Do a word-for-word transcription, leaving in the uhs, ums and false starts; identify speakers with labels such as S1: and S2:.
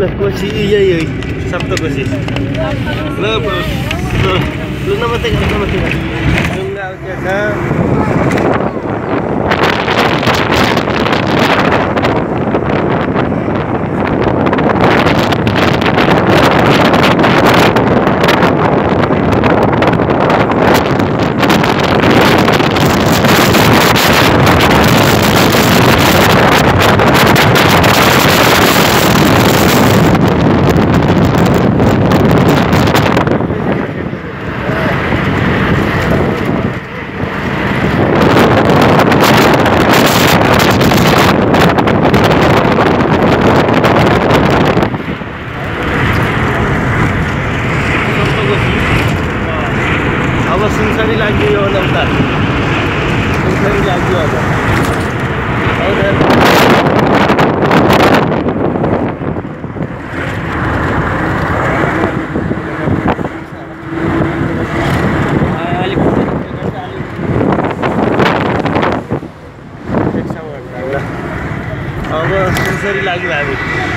S1: ल कोसी यही यही सप्तकोशी ल ल नमस्ते नमस्ते ढुङ्गा त्यहाँ अब सुनसरी लाग्यो यो नम्ता सुनसरी लाग्यो अब अब सुनसरी लाग्यो हामी